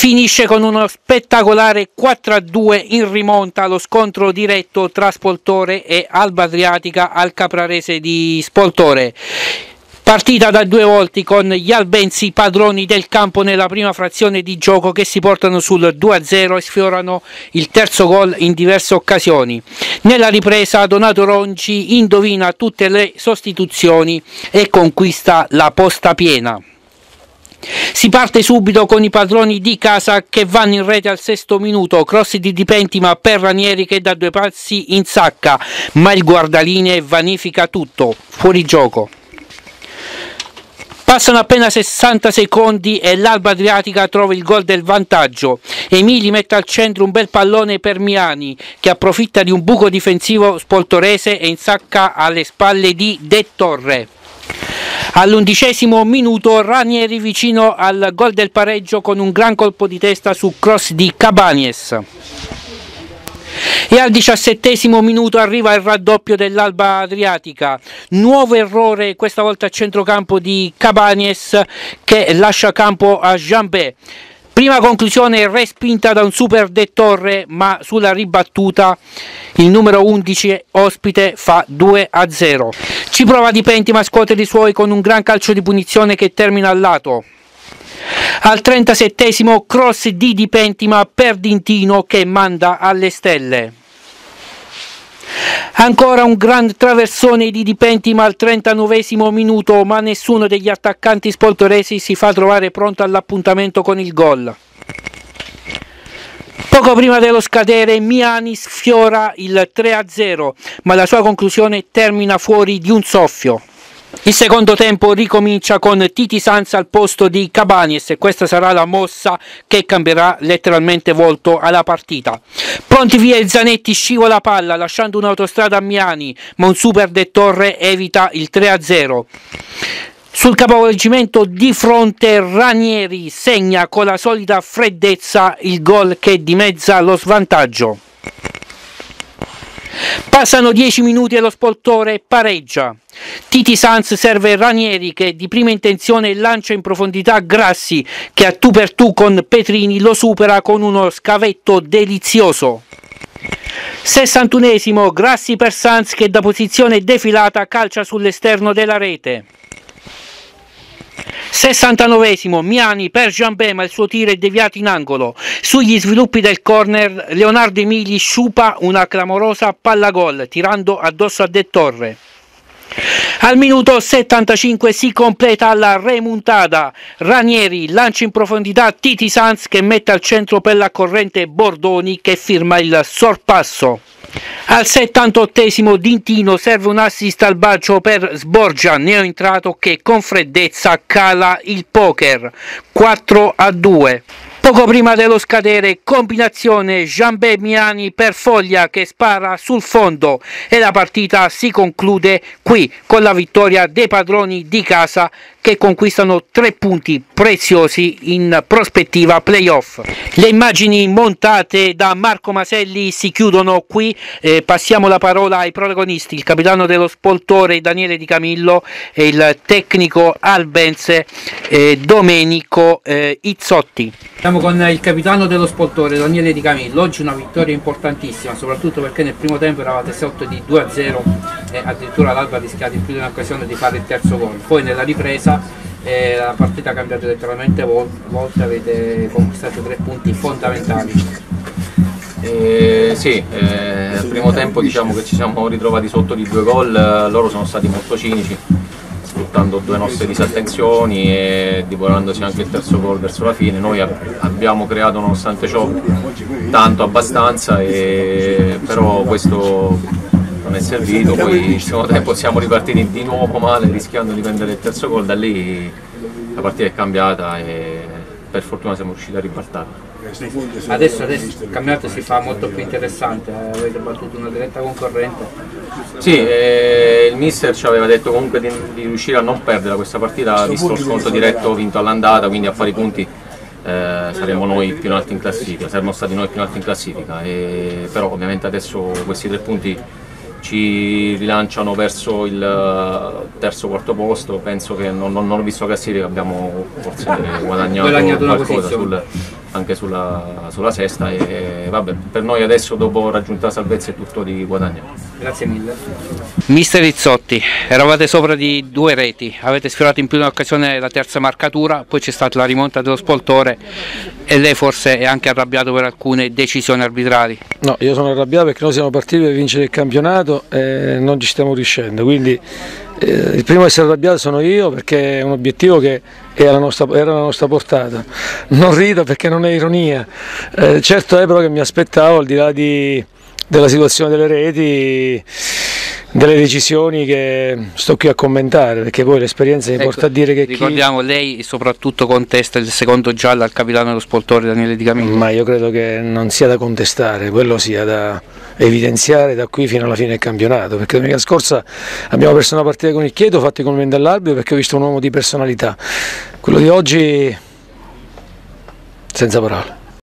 Finisce con uno spettacolare 4-2 in rimonta lo scontro diretto tra Spoltore e Alba Adriatica al Caprarese di Spoltore. Partita da 2 volti con gli albensi padroni del campo nella prima frazione di gioco, che si portano sul 2-0 e sfiorano il terzo gol in diverse occasioni. Nella ripresa Donato Ronci indovina tutte le sostituzioni e conquista la posta piena. Si parte subito con i padroni di casa che vanno in rete al 6° minuto, cross di Di Pentima per Ranieri che da 2 passi insacca, ma il guardalinee vanifica tutto, fuori gioco. Passano appena 60 secondi e l'Alba Adriatica trova il gol del vantaggio. Emili mette al centro un bel pallone per Miani, che approfitta di un buco difensivo spoltorese e insacca alle spalle di De Torre. All'11° minuto Ranieri vicino al gol del pareggio con un gran colpo di testa su cross di Cabañez. E al 17° minuto arriva il raddoppio dell'Alba Adriatica. Nuovo errore, questa volta a centrocampo di Cabañez, che lascia campo a Jambé. Prima conclusione respinta da un super De Torre, ma sulla ribattuta il numero 11 ospite fa 2-0. Ci prova Di Pentima a scuotere i suoi con un gran calcio di punizione che termina al lato. Al 37° cross di Di Pentima per Dintino che manda alle stelle. Ancora un gran traversone di Di Pentima al 39° minuto, ma nessuno degli attaccanti spoltoresi si fa trovare pronto all'appuntamento con il gol. Poco prima dello scadere Miani sfiora il 3-0, ma la sua conclusione termina fuori di un soffio. Il secondo tempo ricomincia con Titi Sanz al posto di Cabañez e questa sarà la mossa che cambierà letteralmente volto alla partita. Pronti via il Zanetti scivola palla lasciando un'autostrada a Miani, ma un super De Torre evita il 3-0. Sul capovolgimento di fronte Ranieri segna con la solita freddezza il gol che dimezza lo svantaggio. Passano 10 minuti e lo Spoltore pareggia. Titi Sanz serve Ranieri che di prima intenzione lancia in profondità Grassi, che a tu per tu con Petrini lo supera con uno scavetto delizioso. 61° Grassi per Sanz che da posizione defilata calcia sull'esterno della rete. 69° Miani per Jambé, ma il suo tiro è deviato in angolo. Sugli sviluppi del corner Leonardo Emili sciupa una clamorosa palla gol tirando addosso a De Torre. Al minuto 75 si completa la remontada. Ranieri lancia in profondità Titi Sanz che mette al centro per la corrente Bordoni che firma il sorpasso. Al 78° Dintino serve un assist al bacio per Sborgia, neoentrato, che con freddezza cala il poker. 4-2. Poco prima dello scadere combinazione Jambé-Miani per Foglia che spara sul fondo e la partita si conclude qui con la vittoria dei padroni di casa che conquistano 3 punti preziosi in prospettiva playoff. Le immagini montate da Marco Maselli si chiudono qui, passiamo la parola ai protagonisti, il capitano dello Spoltore Daniele Di Camillo e il tecnico albense Domenico Izzotti. Siamo con il capitano dello Spoltore Daniele Di Camillo. Oggi una vittoria importantissima, soprattutto perché nel primo tempo eravate sotto di 2-0 e addirittura l'Alba ha rischiato in più di un'occasione di fare il terzo gol. Poi nella ripresa la partita ha cambiato letteralmente volte, avete conquistato 3 punti fondamentali. Sì, al primo tempo diciamo che ci siamo ritrovati sotto di 2 gol, loro sono stati molto cinici, sfruttando 2 nostre disattenzioni e divorandosi anche il terzo gol verso la fine. Noi abbiamo creato nonostante ciò tanto abbastanza, però questo non è servito. Poi il secondo tempo siamo ripartiti di nuovo male rischiando di prendere il terzo gol, da lì la partita è cambiata e per fortuna siamo riusciti a ribaltarla. Adesso il campionato si fa molto più interessante, avete battuto una diretta concorrente. Sì, il mister ci aveva detto comunque di riuscire a non perdere questa partita, visto lo scontro diretto vinto all'andata, quindi a fare i punti saremmo noi più in alto in classifica, saremmo stati noi più in alto in classifica, però ovviamente adesso questi 3 punti ci rilanciano verso il terzo-quarto posto. Penso che non ho visto la classifica, abbiamo forse guadagnato qualcosa anche sulla sesta, e vabbè, per noi adesso dopo raggiunta la salvezza è tutto di guadagno. Grazie mille. Mister Rizzotti, eravate sopra di 2 reti, avete sfiorato in più di un'occasione la terza marcatura, poi c'è stata la rimonta dello Spoltore e lei forse è anche arrabbiato per alcune decisioni arbitrali. No, io sono arrabbiato perché noi siamo partiti per vincere il campionato e non ci stiamo riuscendo, quindi il primo a essere arrabbiato sono io, perché è un obiettivo che era la nostra portata. Non rido perché non è ironia, certo è però che mi aspettavo, al di là della situazione delle reti, delle decisioni che sto qui a commentare, perché poi l'esperienza mi porta a dire che ricordiamo lei soprattutto contesta il secondo giallo al capitano dello Spoltore Daniele Di Camillo. Ma io credo che non sia da contestare, quello sia da evidenziare da qui fino alla fine del campionato, perché domenica scorsa abbiamo perso una partita con il Chiedo, fatti i complimenti all'arbitro perché ho visto un uomo di personalità. Quello di oggi senza parole.